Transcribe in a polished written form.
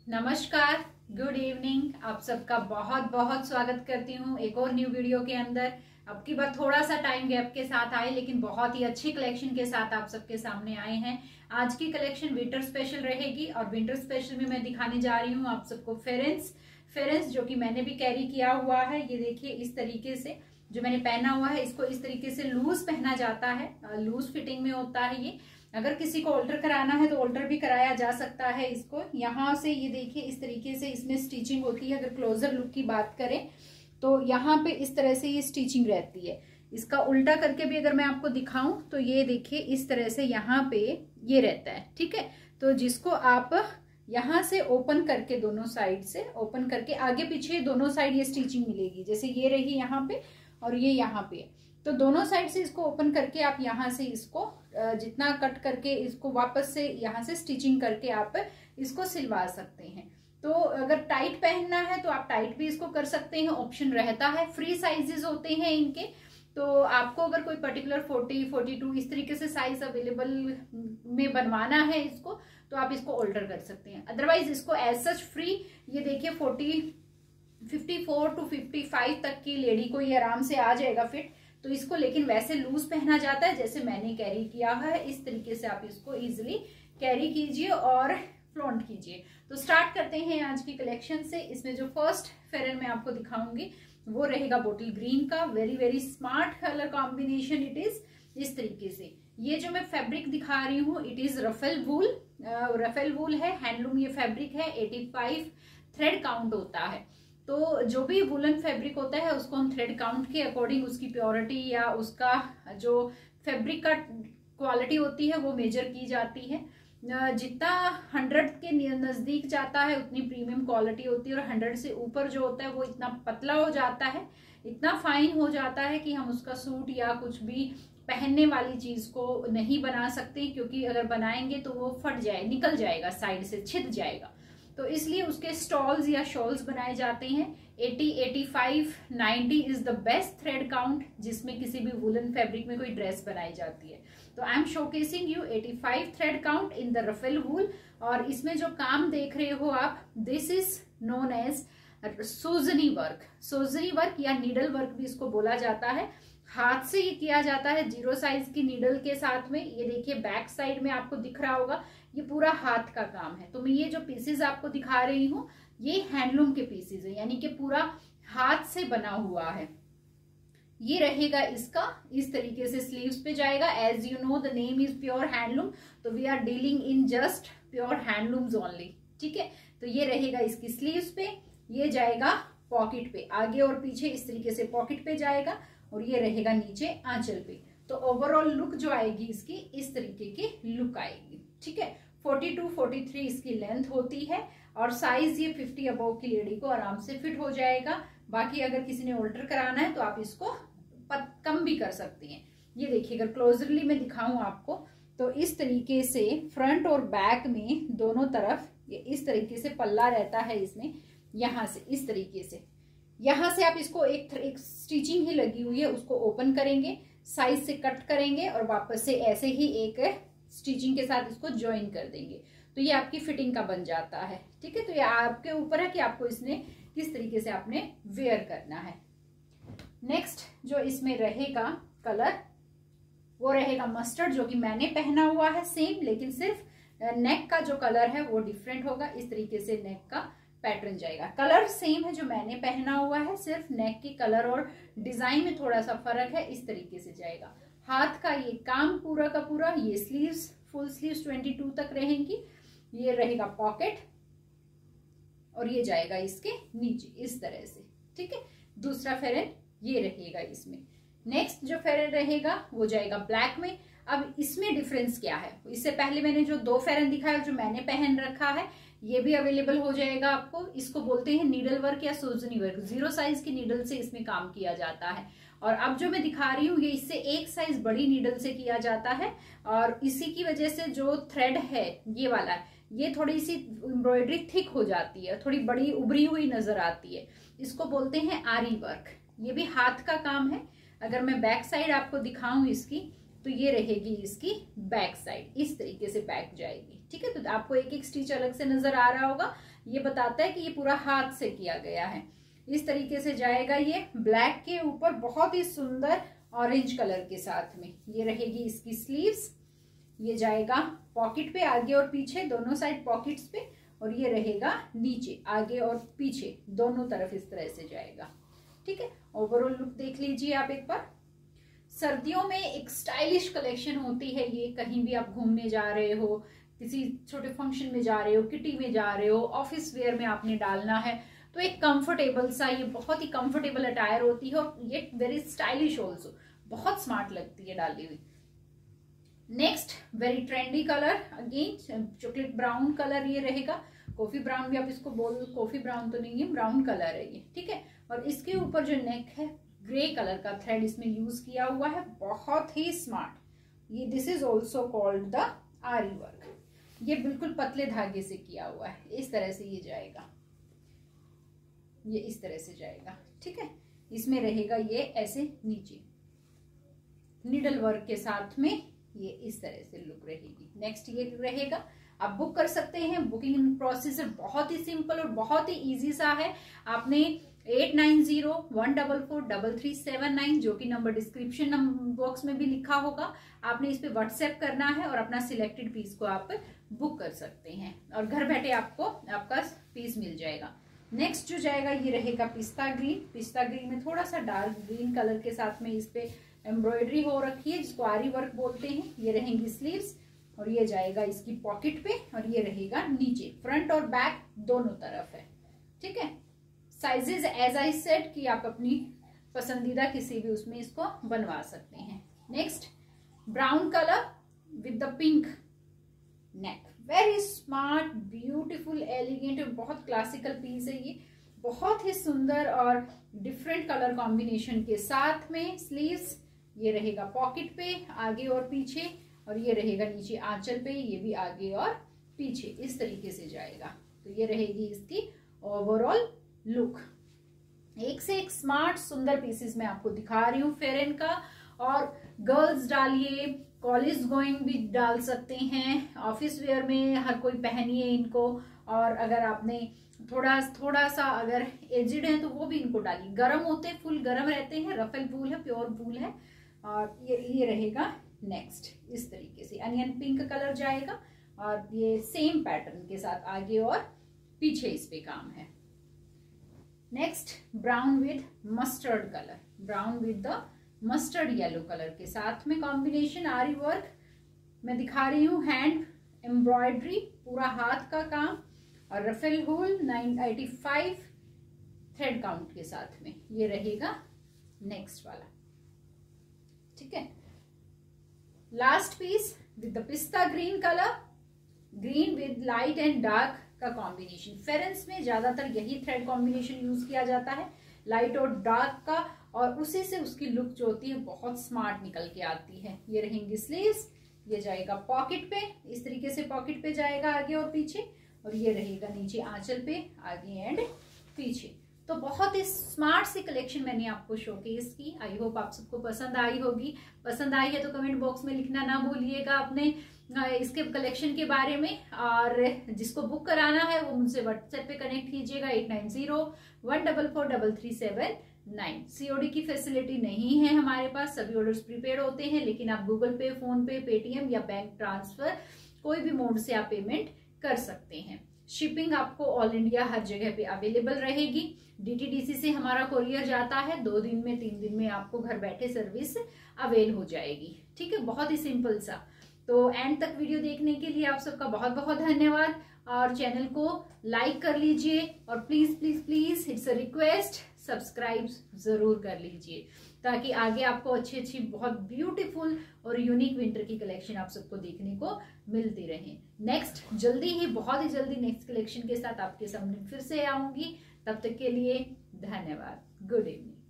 नमस्कार, good evening. आप सबका बहुत बहुत स्वागत करती हूँ एक और न्यू वीडियो के अंदर। अब की बार थोड़ा सा टाइम गैप के साथ आए, लेकिन बहुत ही अच्छी कलेक्शन के साथ आप सबके सामने आए हैं। आज की कलेक्शन विंटर स्पेशल रहेगी और विंटर स्पेशल में मैं दिखाने जा रही हूँ आप सबको फेरेंस जो कि मैंने भी कैरी किया हुआ है। ये देखिए, इस तरीके से जो मैंने पहना हुआ है, इसको इस तरीके से लूज पहना जाता है, लूज फिटिंग में होता है ये। अगर किसी को ऑल्टर कराना है तो ऑल्टर भी कराया जा सकता है इसको। यहाँ से ये देखिए, इस तरीके से इसमें स्टिचिंग होती है। अगर क्लोजर लुक की बात करें तो यहाँ पे इस तरह से ये स्टिचिंग रहती है। इसका उल्टा करके भी अगर मैं आपको दिखाऊं तो ये देखिए, इस तरह से यहाँ पे ये रहता है। ठीक है, तो जिसको आप यहाँ से ओपन करके, दोनों साइड से ओपन करके आगे पीछे दोनों साइड ये स्टिचिंग मिलेगी। जैसे ये रही यहाँ पे और ये यहाँ पे, तो दोनों साइड से इसको ओपन करके आप यहाँ से इसको जितना कट करके इसको वापस से यहाँ से स्टिचिंग करके आप इसको सिलवा सकते हैं। तो अगर टाइट पहनना है तो आप टाइट भी इसको कर सकते हैं, ऑप्शन रहता है। फ्री साइजेस होते हैं इनके, तो आपको अगर कोई पर्टिकुलर 40, 42 इस तरीके से साइज अवेलेबल में बनवाना है इसको, तो आप इसको ऑल्टर कर सकते हैं। अदरवाइज इसको एज सच फ्री, ये देखिए 54 to 55 तक की लेडी को ये आराम से आ जाएगा फिट। तो इसको लेकिन वैसे लूज पहना जाता है जैसे मैंने कैरी किया है। इस तरीके से आप इसको इजीली कैरी कीजिए और फ्लॉन्ट कीजिए। तो स्टार्ट करते हैं आज की कलेक्शन से। इसमें जो फर्स्ट फेरन मैं आपको दिखाऊंगी वो रहेगा बोटल ग्रीन का। Very very smart colour combination it is. इस तरीके से ये जो मैं फैब्रिक दिखा रही हूँ, it is raffal wool. Raffal wool है, हैंडलूम ये फैब्रिक है। 85 थ्रेड काउंट होता है। तो जो भी वुलन फैब्रिक होता है उसको हम थ्रेड काउंट के अकॉर्डिंग उसकी प्योरिटी या उसका जो फैब्रिक का क्वालिटी होती है वो मेजर की जाती है। जितना 100 के नजदीक जाता है उतनी प्रीमियम क्वालिटी होती है, और 100 से ऊपर जो होता है वो इतना पतला हो जाता है, इतना फाइन हो जाता है कि हम उसका सूट या कुछ भी पहनने वाली चीज को नहीं बना सकते, क्योंकि अगर बनाएंगे तो वो फट जाए, निकल जाएगा, साइड से छिद जाएगा। तो इसलिए उसके स्टॉल्स या शॉल्स बनाए जाते हैं। 80, 85, 90 is the best thread count जिसमें किसी भी वुलन फैब्रिक में कोई ड्रेस बनाई जाती है। तो I am showcasing you 85 thread count in the raffal wool. और इसमें जो काम देख रहे हो आप, this is known as sozni work. Sozni work या नीडल वर्क भी इसको बोला जाता है। हाथ से ये किया जाता है, 0 साइज की नीडल के साथ में। ये देखिए बैक साइड में आपको दिख रहा होगा, ये पूरा हाथ का काम है। तो मैं ये जो पीसेस आपको दिखा रही हूँ ये हैंडलूम के पीसेस है, यानी कि पूरा हाथ से बना हुआ है। ये रहेगा इसका, इस तरीके से स्लीव्स पे जाएगा। As you know the name is pure handloom, तो we are dealing in just pure handlooms only. ठीक है, तो ये रहेगा इसकी स्लीव्स पे। ये जाएगा पॉकेट पे, आगे और पीछे इस तरीके से पॉकेट पे जाएगा, और ये रहेगा नीचे आंचल पे। तो ओवरऑल लुक जो आएगी इसकी, इस तरीके की लुक आएगी। ठीक है, 42, 43 इसकी लेंथ होती है, और साइज ये 50 अबव की लेडी को आराम से फिट हो जाएगा। बाकी अगर किसी ने ऑल्टर कराना है तो आप इसको कम भी कर सकती हैं। ये देखिए, अगर क्लोजरली मैं दिखाऊं आपको तो इस तरीके से फ्रंट और बैक में दोनों तरफ ये इस तरीके से पल्ला रहता है इसमें। यहाँ से इस तरीके से, यहाँ से आप इसको एक स्टिचिंग ही लगी हुई है उसको ओपन करेंगे, साइज से कट करेंगे और वापस से ऐसे ही एक स्टिचिंग के साथ इसको ज्वाइन कर देंगे, तो ये आपकी फिटिंग का बन जाता है। ठीक है, तो ये आपके ऊपर है कि आपको इसने किस तरीके से आपने वेयर करना है। नेक्स्ट जो इसमें रहेगा कलर वो रहेगा मस्टर्ड, जो कि मैंने पहना हुआ है सेम, लेकिन सिर्फ नेक का जो कलर है वो डिफरेंट होगा। इस तरीके से नेक का पैटर्न जाएगा। कलर सेम है जो मैंने पहना हुआ है, सिर्फ नेक की कलर और डिजाइन में थोड़ा सा फर्क है। इस तरीके से जाएगा। हाथ का ये काम पूरा का पूरा, ये स्लीव्स फुल स्लीव्स 22 तक रहेंगी। ये रहेगा पॉकेट, और ये जाएगा इसके नीचे इस तरह से। ठीक है, दूसरा फेरन ये रहेगा इसमें। नेक्स्ट जो फेरन रहेगा वो जाएगा ब्लैक में। अब इसमें डिफरेंस क्या है, इससे पहले मैंने जो 2 फेरन दिखाया जो मैंने पहन रखा है, ये भी अवेलेबल हो जाएगा आपको। इसको बोलते हैं नीडल वर्क या सोजनी वर्क। 0 साइज की नीडल से इसमें काम किया जाता है। और अब जो मैं दिखा रही हूँ ये इससे 1 साइज बड़ी नीडल से किया जाता है, और इसी की वजह से जो थ्रेड है ये वाला, ये थोड़ी सी एम्ब्रॉयडरी थिक हो जाती है, थोड़ी बड़ी उभरी हुई नजर आती है। इसको बोलते हैं आरी वर्क। ये भी हाथ का काम है। अगर मैं बैक साइड आपको दिखाऊं इसकी, तो ये रहेगी इसकी बैक साइड, इस तरीके से बैक जाएगी। ठीक है, तो आपको एक एक स्टिच अलग से नजर आ रहा होगा, ये बताता है कि ये पूरा हाथ से किया गया है। इस तरीके से जाएगा ये ब्लैक के ऊपर बहुत ही सुंदर ऑरेंज कलर के साथ में। ये रहेगी इसकी स्लीव्स। ये जाएगा पॉकेट पे, आगे और पीछे दोनों साइड पॉकेट्स पे, और ये रहेगा नीचे आगे और पीछे दोनों तरफ इस तरह से जाएगा। ठीक है, ओवरऑल लुक देख लीजिए आप एक बार। सर्दियों में एक स्टाइलिश कलेक्शन होती है ये। कहीं भी आप घूमने जा रहे हो, किसी छोटे फंक्शन में जा रहे हो, किटी में जा रहे हो, ऑफिस वेयर में आपने डालना है, तो एक कंफर्टेबल सा, ये बहुत ही कंफर्टेबल अटायर होती है और ये वेरी स्टाइलिश ऑल्सो, बहुत स्मार्ट लगती है डाली हुई। Next very trendy colour, again chocolate brown colour ये रहेगा। कॉफी ब्राउन भी आप इसको बोल, कॉफी ब्राउन तो नहीं है, ब्राउन कलर है ये। ठीक है, और इसके ऊपर जो नेक है ग्रे कलर का थ्रेड इसमें यूज किया हुआ है, बहुत ही स्मार्ट। ये this is also called the aari work. ये बिल्कुल पतले धागे से किया हुआ है। इस तरह से ये जाएगा, ये इस तरह से जाएगा। ठीक है, इसमें रहेगा ये ऐसे नीचे निडल वर्क के साथ में, ये इस तरह से लुक रहेगी। नेक्स्ट ये रहेगा, आप बुक कर सकते हैं। बुकिंग प्रोसीजर बहुत ही सिंपल और बहुत ही इजी सा है। आपने 8901443379 जो कि नंबर डिस्क्रिप्शन बॉक्स में भी लिखा होगा, आपने इस पे व्हाट्सएप करना है और अपना सिलेक्टेड पीस को आप बुक कर सकते हैं और घर बैठे आपको आपका पीस मिल जाएगा। नेक्स्ट जो जाएगा ये रहेगा पिस्ता ग्रीन। पिस्ता ग्रीन में थोड़ा सा डार्क ग्रीन कलर के साथ में इस पे एम्ब्रॉयडरी हो रखी है, जिसको आरी वर्क बोलते हैं। ये रहेंगी स्लीव्स और ये जाएगा इसकी पॉकेट पे और ये रहेगा नीचे, फ्रंट और बैक दोनों तरफ है। ठीक है, साइजेस एज आई सेड कि आप अपनी पसंदीदा किसी भी उसमें इसको बनवा सकते हैं। Next brown colour with the pink neck, very smart, beautiful, elegant और बहुत क्लासिकल पीस है ये। बहुत ही सुंदर और डिफरेंट कलर कॉम्बिनेशन के साथ में स्लीव्स, ये रहेगा पॉकेट पे आगे और पीछे, और ये रहेगा नीचे आंचल पे, ये भी आगे और पीछे इस तरीके से जाएगा। तो ये रहेगी इसकी ओवरऑल लुक। एक से एक स्मार्ट सुंदर पीसेस मैं आपको दिखा रही हूँ फेरेन का। और गर्ल्स डालिए, कॉलेज गोइंग भी डाल सकते हैं, ऑफिस वेयर में हर कोई पहनिए इनको। और अगर आपने थोड़ा सा अगर एजिड है तो वो भी इनको डालिए। गर्म होते हैं, फुल गर्म रहते हैं, रफल वूल है, प्योर वूल है। और ये रहेगा नेक्स्ट इस तरीके से अनियन पिंक कलर जाएगा और ये सेम पैटर्न के साथ आगे और पीछे इस पे काम है। Next brown with mustard colour, brown with the mustard yellow colour के साथ में कॉम्बिनेशन। आरी वर्क मैं दिखा रही हूँ, हैंड एम्ब्रॉयडरी, पूरा हाथ का काम और रफेल होल 985 थ्रेड काउंट के साथ में ये रहेगा नेक्स्ट वाला। ठीक है, last piece with the pista green colour, green with light and dark का कॉम्बिनेशन। फेरेंस में ज्यादातर यही थ्रेड कॉम्बिनेशन यूज किया जाता है, लाइट और डार्क का, और उसी से उसकी लुक जो होती है बहुत स्मार्ट निकल के आती है। ये रहेंगी स्लीव्स, ये जाएगा पॉकेट पे, इस तरीके से पॉकेट पे जाएगा आगे और पीछे, और ये रहेगा नीचे आंचल पे आगे एंड पीछे। तो बहुत ही स्मार्ट सी कलेक्शन मैंने आपको शोकेस की। आई होप आप सबको पसंद आई होगी। पसंद आई है तो कमेंट बॉक्स में लिखना ना भूलिएगा अपने इसके कलेक्शन के बारे में। और जिसको बुक कराना है वो मुझसे व्हाट्सएप पे कनेक्ट कीजिएगा 8901443379। सीओडी की फैसिलिटी नहीं है हमारे पास, सभी ऑर्डर्स प्रीपेड होते हैं, लेकिन आप गूगल पे, फोन पे, पेटीएम या बैंक ट्रांसफर कोई भी मोड से आप पेमेंट कर सकते हैं। शिपिंग आपको ऑल इंडिया हर जगह पे अवेलेबल रहेगी। डीटीडीसी से हमारा कोरियर जाता है, 2 दिन में 3 दिन में आपको घर बैठे सर्विस अवेल हो जाएगी। ठीक है, बहुत ही सिंपल सा। तो एंड तक वीडियो देखने के लिए आप सबका बहुत बहुत धन्यवाद। और चैनल को लाइक कर लीजिए और please please please it's a request subscribe जरूर कर लीजिए, ताकि आगे आपको अच्छी अच्छी बहुत ब्यूटीफुल और यूनिक विंटर की कलेक्शन आप सबको देखने को मिलती रहे। नेक्स्ट जल्दी ही, बहुत ही जल्दी नेक्स्ट कलेक्शन के साथ आपके सामने फिर से आऊंगी। तब तक के लिए धन्यवाद। Good evening.